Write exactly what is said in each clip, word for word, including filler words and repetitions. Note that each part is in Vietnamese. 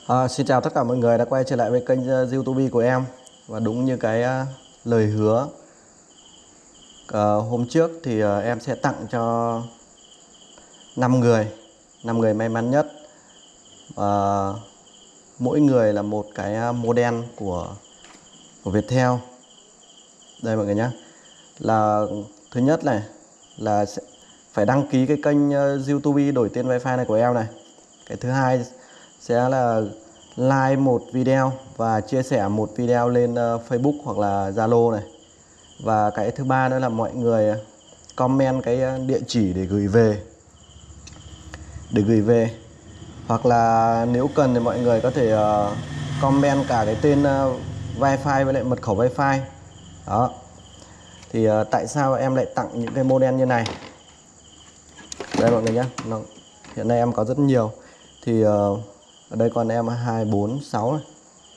À, xin chào tất cả mọi người đã quay trở lại với kênh uh, YouTube của em. Và đúng như cái uh, lời hứa uh, hôm trước thì uh, em sẽ tặng cho năm người năm người may mắn nhất, uh, mỗi người là một cái uh, model của của Viettel. Đây mọi người nhé, là thứ nhất này là sẽ phải đăng ký cái kênh uh, YouTube đổi tên wifi này của em này. Cái thứ hai sẽ là like một video và chia sẻ một video lên uh, Facebook hoặc là Zalo này. Và cái thứ ba nữa là mọi người comment cái địa chỉ để gửi về để gửi về hoặc là nếu cần thì mọi người có thể uh, comment cả cái tên uh, wifi với lại mật khẩu wifi đó. Thì uh, tại sao em lại tặng những cái model như này? Đây mọi người nhé, hiện nay em có rất nhiều. Thì uh, ở đây con em hai, bốn, sáu này,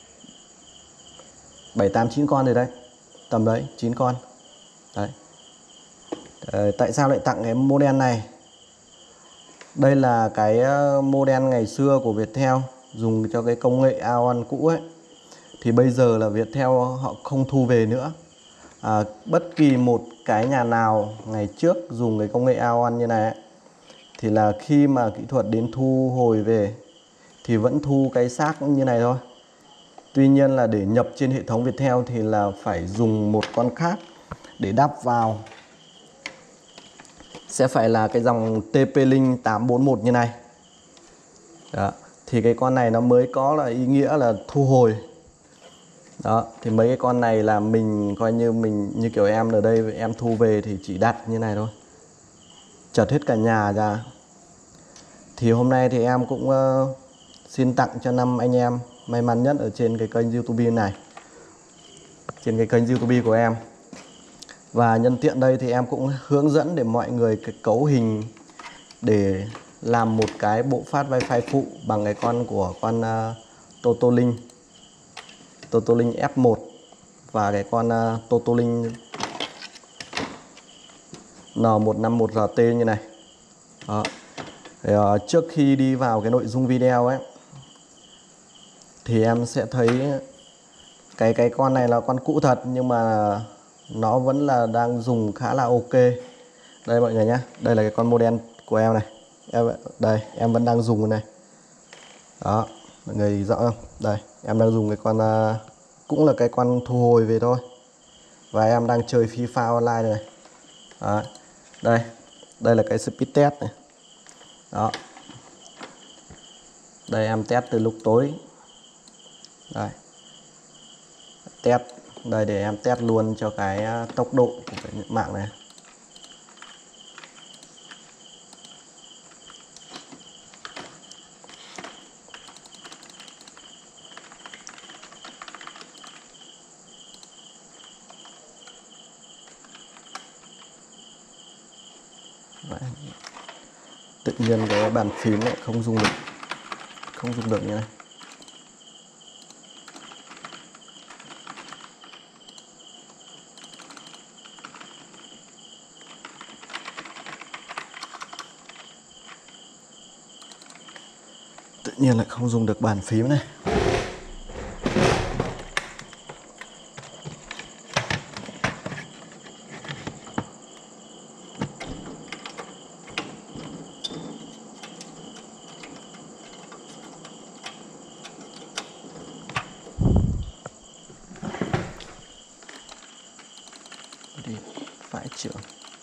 bảy, tám, chín con rồi đấy. Tầm đấy, chín con. Đấy. Ờ, tại sao lại tặng cái model này? Đây là cái model ngày xưa của Viettel dùng cho cái công nghệ a o một cũ ấy. Thì bây giờ là Viettel họ không thu về nữa. À, bất kỳ một cái nhà nào ngày trước dùng cái công nghệ a o một như này ấy, thì là khi mà kỹ thuật đến thu hồi về thì vẫn thu cái xác như này thôi. Tuy nhiên là để nhập trên hệ thống Viettel thì là phải dùng một con khác để đắp vào. Sẽ phải là cái dòng T P-Link tám bốn một như này. Đó. Thì cái con này nó mới có là ý nghĩa là thu hồi. Đó, thì mấy cái con này là mình coi như mình như kiểu em ở đây em thu về thì chỉ đặt như này thôi. Chật hết cả nhà ra. Thì hôm nay thì em cũng uh, xin tặng cho năm anh em may mắn nhất ở trên cái kênh YouTube này. Trên cái kênh YouTube của em. Và nhân tiện đây thì em cũng hướng dẫn để mọi người cái cấu hình để làm một cái bộ phát wifi phụ bằng cái con của con uh, Totolink Totolink F một và cái con uh, Totolink N một năm một R T như này. Đó. Thì, uh, trước khi đi vào cái nội dung video ấy thì em sẽ thấy cái cái con này là con cũ thật nhưng mà nó vẫn là đang dùng khá là ok. Đây mọi người nhé, đây là cái con model của em này. Em đây, em vẫn đang dùng cái này. Đó, mọi người rõ không? Đây, em đang dùng cái con uh, cũng là cái con thu hồi về thôi. Và em đang chơi FIFA online này. Đó. Đây, đây là cái speed test này. Đó. Đây em test từ lúc tối. Đây. Test đây để em test luôn cho cái tốc độ của cái mạng này. Đấy. Tự nhiên cái bàn phím lại không dùng được không dùng được như này. Tự nhiên lại không dùng được bàn phím này. Đi phải trưởng.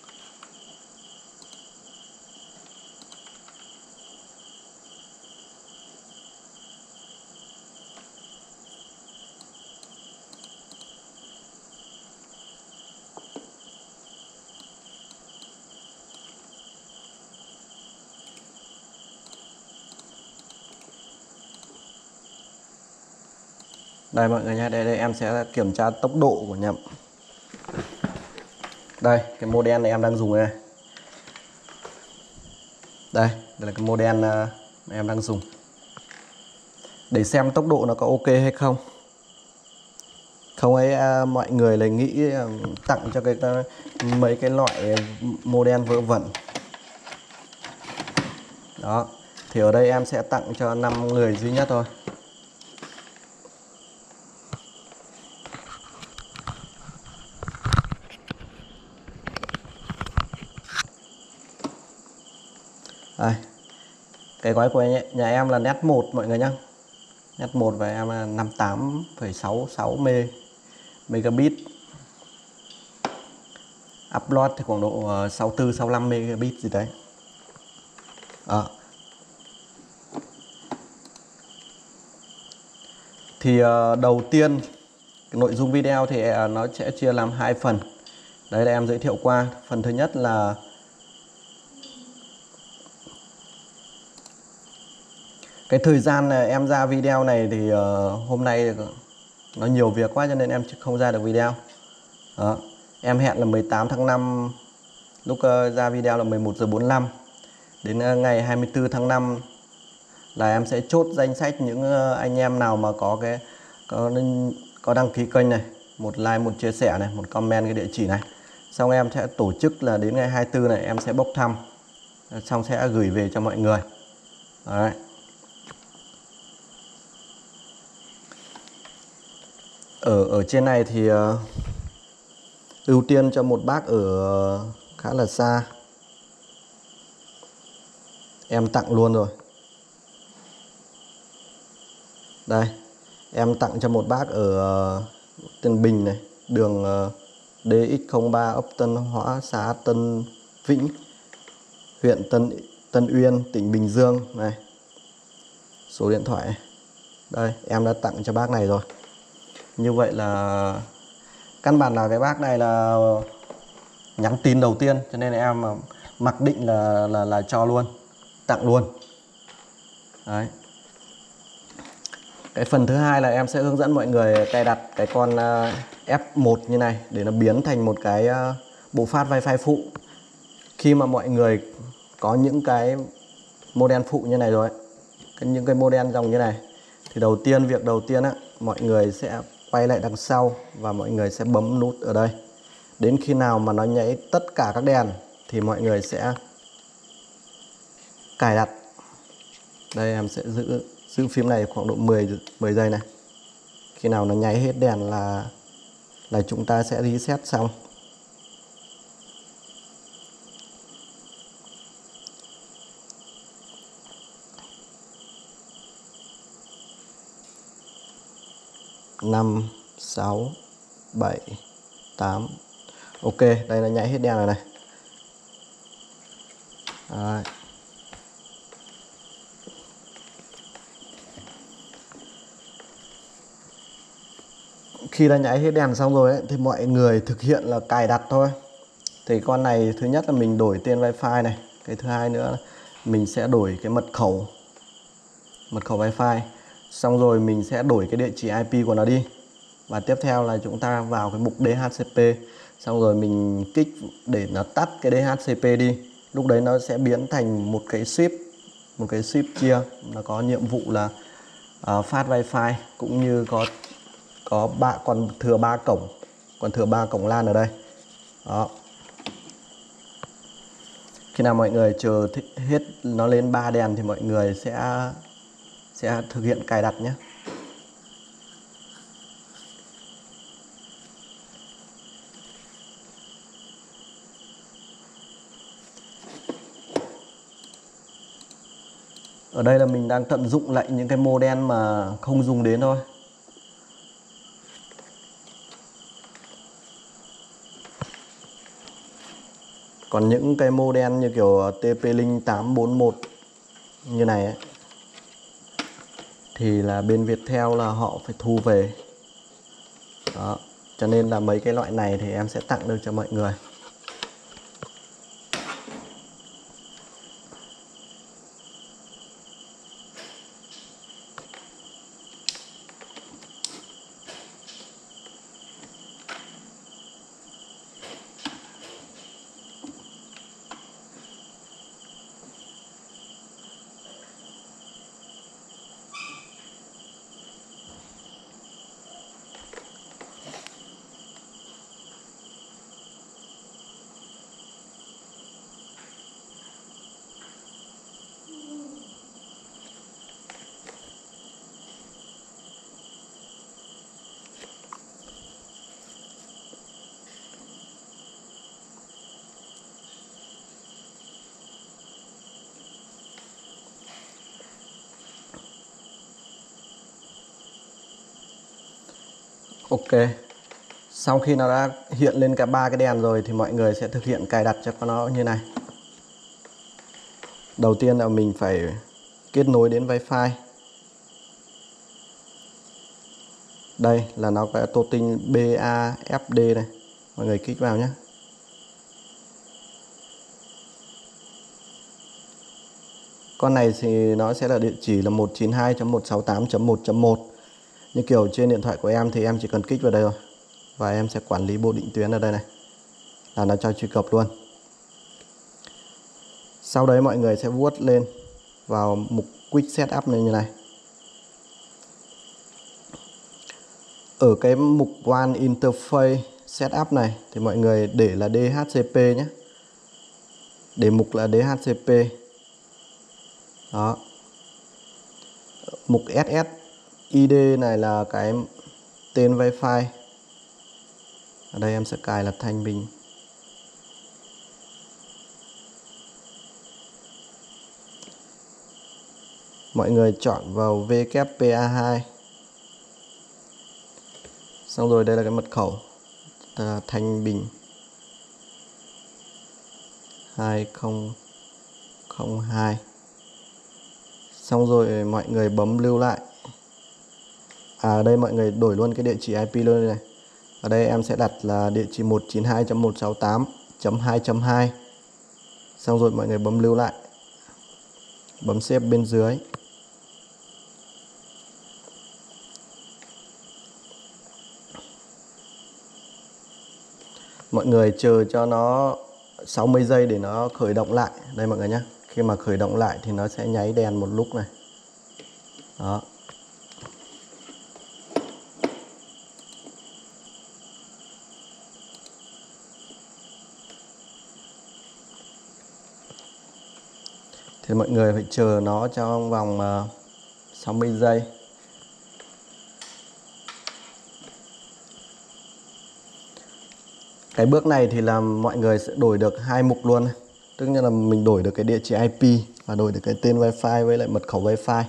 Đây mọi người nha, đây, đây em sẽ kiểm tra tốc độ của nhầm. Đây, cái model này em đang dùng này. Đây, đây là cái model mà em đang dùng. Để xem tốc độ nó có ok hay không. Không ấy à, mọi người lại nghĩ tặng cho cái mấy cái loại model vớ vẩn. Đó, thì ở đây em sẽ tặng cho năm người duy nhất thôi. Cái gói của nhà, nhà em là nét một mọi người nhé. Nét một và em là năm mươi tám phẩy sáu sáu megabit. Upload thì khoảng độ sáu mươi tư sáu mươi lăm megabit gì đấy. Đó. Thì uh, đầu tiên nội dung video thì uh, nó sẽ chia làm hai phần. Đấy là em giới thiệu qua. Phần thứ nhất là cái thời gian em ra video này thì uh, hôm nay nó nhiều việc quá cho nên em không ra được video. Đó. Em hẹn là mười tám tháng năm, lúc uh, ra video là mười một giờ bốn mươi lăm. Đến uh, ngày hai mươi tư tháng năm là em sẽ chốt danh sách những uh, anh em nào mà có cái có, có đăng ký kênh này, một like, một chia sẻ này, một comment cái địa chỉ này. Xong em sẽ tổ chức là đến ngày hai mươi tư này em sẽ bốc thăm, xong sẽ gửi về cho mọi người. Đấy. Ở ở trên này thì uh, ưu tiên cho một bác ở uh, khá là xa. Em tặng luôn rồi. Đây, em tặng cho một bác ở uh, Tân Bình này, đường uh, D X không ba, ấp Tân Hóa, xã Tân Vĩnh, huyện Tân Tân Uyên, tỉnh Bình Dương này. Số điện thoại này. Đây, em đã tặng cho bác này rồi. Như vậy là căn bản là cái bác này là nhắn tin đầu tiên, cho nên là em mặc định là là là cho luôn, tặng luôn. Đấy. Cái phần thứ hai là em sẽ hướng dẫn mọi người cài đặt cái con F một như này để nó biến thành một cái bộ phát wifi phụ. Khi mà mọi người có những cái model phụ như này rồi, những cái model dòng như này, thì đầu tiên việc đầu tiên á, mọi người sẽ quay lại đằng sau và mọi người sẽ bấm nút ở đây. Đến khi nào mà nó nháy tất cả các đèn thì mọi người sẽ cài đặt. Đây em sẽ giữ giữ phím này khoảng độ mười giây này. Khi nào nó nháy hết đèn là là chúng ta sẽ reset xong. Năm, sáu, bảy, tám. Ok, đây là nháy hết đèn rồi này. Đấy. Khi đã nhảy hết đèn xong rồi ấy, thì mọi người thực hiện là cài đặt thôi. Thì con này thứ nhất là mình đổi tên wifi này. Cái thứ hai nữa là mình sẽ đổi cái mật khẩu Mật khẩu wifi. Xong rồi mình sẽ đổi cái địa chỉ I P của nó đi. Và tiếp theo là chúng ta vào cái mục D H C P. Xong rồi mình kích để nó tắt cái D H C P đi. Lúc đấy nó sẽ biến thành một cái ship Một cái ship chia. Nó có nhiệm vụ là uh, phát wifi cũng như có có ba còn thừa ba cổng còn thừa ba cổng LAN ở đây. Đó. Khi nào mọi người chờ hết nó lên ba đèn thì mọi người sẽ sẽ thực hiện cài đặt nhé. Ở đây là mình đang tận dụng lại những cái model mà không dùng đến thôi. Còn những cái model như kiểu T P-Link tám bốn một như này ấy, thì là bên Viettel là họ phải thu về. Đó. Cho nên là mấy cái loại này thì em sẽ tặng được cho mọi người. Ok. Sau khi nó đã hiện lên cả ba cái đèn rồi thì mọi người sẽ thực hiện cài đặt cho nó như này. Đầu tiên là mình phải kết nối đến Wi-Fi. Đây là nó có totin B A F D này. Mọi người kích vào nhé. Con này thì nó sẽ là địa chỉ là một chín hai chấm một sáu tám chấm một chấm một. Như kiểu trên điện thoại của em thì em chỉ cần kích vào đây rồi. Và em sẽ quản lý bộ định tuyến ở đây này. Là nó cho truy cập luôn. Sau đấy mọi người sẽ vuốt lên vào mục Quick Setup này như này. Ở cái mục One Interface Setup này thì mọi người để là D H C P nhé. Để mục là D H C P. Đó. Mục S S I D này là cái tên Wi-Fi. Ở đây em sẽ cài là Thanh Bình. Mọi người chọn vào W P A hai. Xong rồi đây là cái mật khẩu là Thanh Bình hai không không hai. Xong rồi mọi người bấm lưu lại. À ở đây mọi người đổi luôn cái địa chỉ I P luôn này. Ở đây em sẽ đặt là địa chỉ một chín hai chấm một sáu tám chấm hai chấm hai. Xong rồi mọi người bấm lưu lại. Bấm xếp bên dưới. Mọi người chờ cho nó sáu mươi giây để nó khởi động lại. Đây mọi người nhé. Khi mà khởi động lại thì nó sẽ nháy đèn một lúc này. Đó. Thì mọi người phải chờ nó trong vòng sáu mươi giây. Cái bước này thì là mọi người sẽ đổi được hai mục luôn. Tức như là mình đổi được cái địa chỉ I P và đổi được cái tên Wi-Fi với lại mật khẩu Wi-Fi.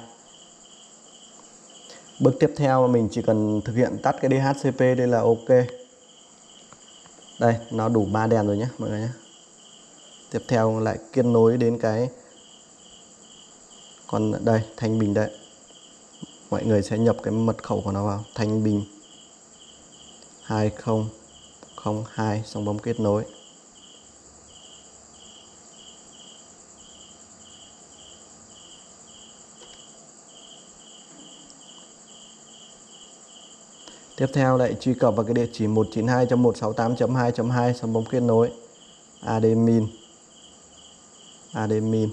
Bước tiếp theo mình chỉ cần thực hiện tắt cái D H C P đây là ok. Đây, nó đủ ba đèn rồi nhé mọi người nhé. Tiếp theo lại kết nối đến cái còn đây, Thanh Bình đây. Mọi người sẽ nhập cái mật khẩu của nó vào, Thanh Bình hai không không hai, xong bấm kết nối. Tiếp theo lại truy cập vào cái địa chỉ một chín hai chấm một sáu tám chấm hai chấm hai, xong bấm kết nối. Admin. Admin.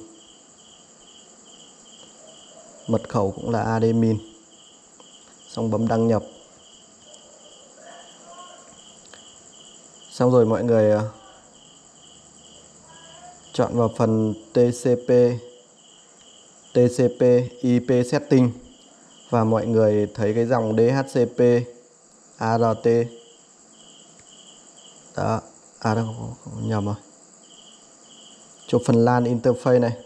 Mật khẩu cũng là admin. Xong bấm đăng nhập. Xong rồi mọi người chọn vào phần T C P T C P I P Setting và mọi người thấy cái dòng D H C P A R T. Đó, à đâu không, không, nhầm rồi. Chỗ phần LAN Interface này.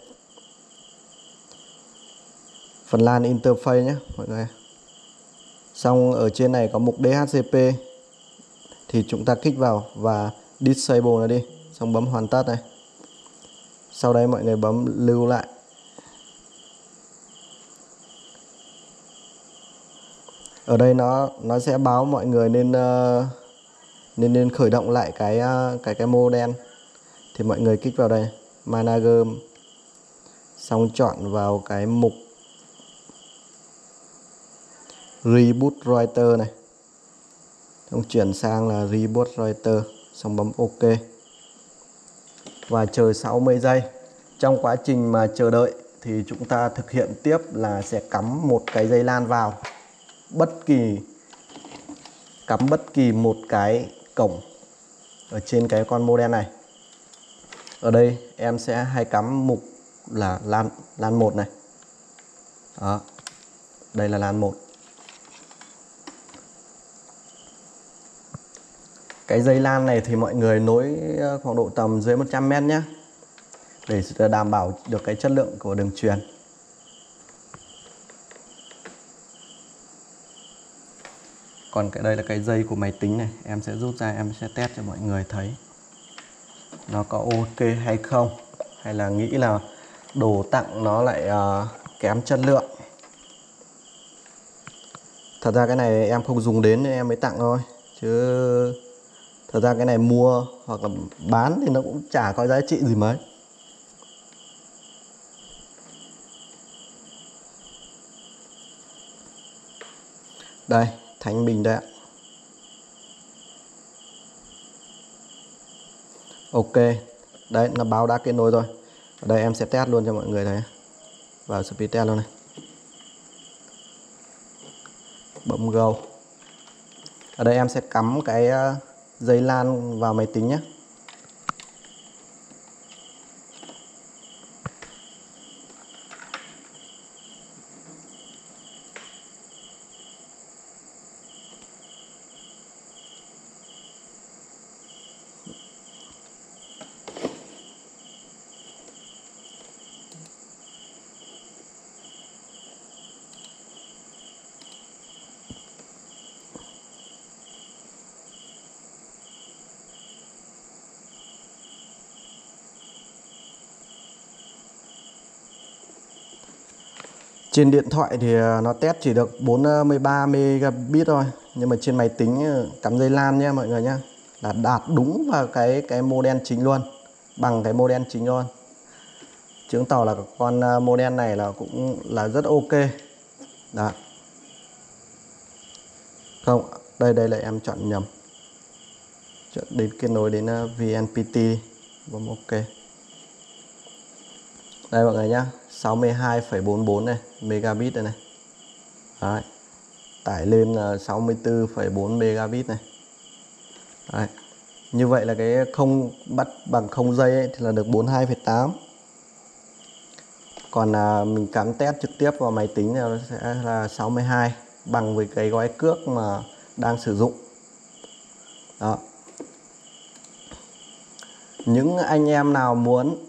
Phần LAN Interface nhé mọi người. Xong ở trên này có mục D H C P thì chúng ta kích vào và disable nó đi, xong bấm hoàn tất này. Sau đấy mọi người bấm lưu lại. Ở đây nó nó sẽ báo mọi người nên uh, nên nên khởi động lại cái uh, cái cái modem. Thì mọi người kích vào đây, manager, xong chọn vào cái mục reboot router này. Xong chuyển sang là reboot router, xong bấm ok. Và chờ sáu mươi giây. Trong quá trình mà chờ đợi thì chúng ta thực hiện tiếp là sẽ cắm một cái dây LAN vào. Bất kỳ cắm bất kỳ một cái cổng ở trên cái con modem này. Ở đây em sẽ hay cắm mục là LAN LAN một này. Đó. Đây là LAN một. Cái dây LAN này thì mọi người nối khoảng độ tầm dưới một trăm mét nhé, để đảm bảo được cái chất lượng của đường truyền. Còn cái đây là cái dây của máy tính này, em sẽ rút ra, em sẽ test cho mọi người thấy nó có ok hay không, hay là nghĩ là đồ tặng nó lại uh, kém chất lượng. Thật ra cái này em không dùng đến nên em mới tặng thôi, chứ thật ra cái này mua hoặc là bán thì nó cũng chả có giá trị gì mấy. Đây, Thanh Bình đây ạ. Ok, đấy nó báo đã kết nối rồi. Ở đây em sẽ test luôn cho mọi người thấy. Vào speed test luôn này. Bấm go. Ở đây em sẽ cắm cái dây LAN vào máy tính nhé. Trên điện thoại thì nó test chỉ được bốn mươi ba megabit thôi, nhưng mà trên máy tính cắm dây LAN nhé mọi người nhé, là đạt đúng vào cái cái model chính luôn, bằng cái model chính luôn, chứng tỏ là con model này là cũng là rất ok. Đó. Không, đây đây là em chọn nhầm, chọn đến kết nối đến vê en pê tê, bấm ok. Đây mọi người nhá, sáu mươi hai phẩy bốn mươi bốn này megabit đây này. Đấy. Tải lên là sáu mươi tư phẩy bốn megabit này. Đấy. Như vậy là cái không bắt bằng không dây ấy, thì là được bốn mươi hai phẩy tám. Còn à, mình cắm test trực tiếp vào máy tính thì nó sẽ là sáu mươi hai, bằng với cái gói cước mà đang sử dụng. Đó. Những anh em nào muốn